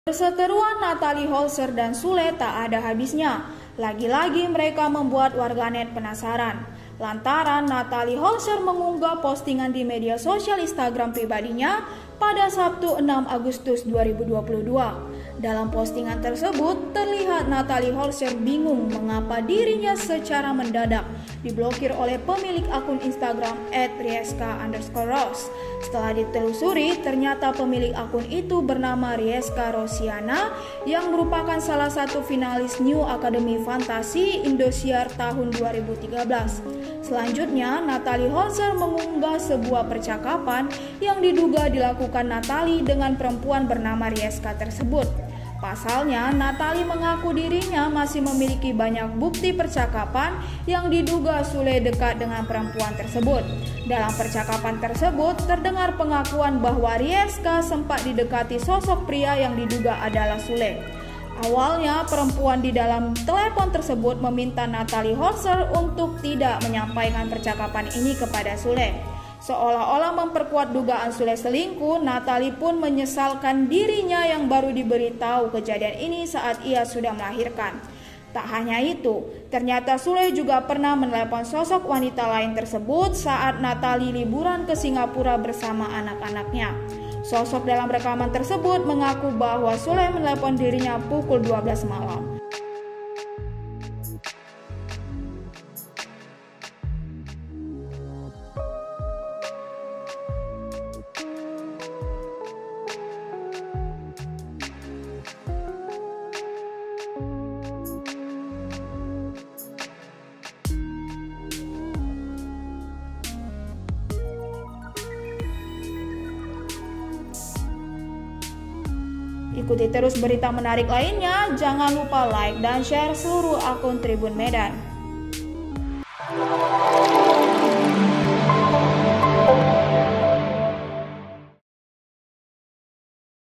Perseteruan Natalie Holzer dan Sule tak ada habisnya. Lagi-lagi mereka membuat warganet penasaran. Lantaran Natalie Holzer mengunggah postingan di media sosial Instagram pribadinya pada Sabtu 6 Agustus 2022. Dalam postingan tersebut, terlihat Natalie Holzer bingung mengapa dirinya secara mendadak diblokir oleh pemilik akun Instagram @rieska_ros. Setelah ditelusuri, ternyata pemilik akun itu bernama Rieska Rosiana yang merupakan salah satu finalis New Academy Fantasy Indosiar tahun 2013. Selanjutnya, Natalie Holzer mengunggah sebuah percakapan yang diduga dilakukan Natalie dengan perempuan bernama Rieska tersebut. Pasalnya, Natalie mengaku dirinya masih memiliki banyak bukti percakapan yang diduga Sule dekat dengan perempuan tersebut. Dalam percakapan tersebut, terdengar pengakuan bahwa Rieska sempat didekati sosok pria yang diduga adalah Sule. Awalnya, perempuan di dalam telepon tersebut meminta Natalie Holzer untuk tidak menyampaikan percakapan ini kepada Sule. Seolah-olah memperkuat dugaan Sule selingkuh, Natalie pun menyesalkan dirinya yang baru diberitahu kejadian ini saat ia sudah melahirkan. Tak hanya itu, ternyata Sule juga pernah menelepon sosok wanita lain tersebut saat Natalie liburan ke Singapura bersama anak-anaknya. Sosok dalam rekaman tersebut mengaku bahwa Sule menelepon dirinya pukul 12 malam. Ikuti terus berita menarik lainnya, jangan lupa like dan share seluruh akun Tribun Medan.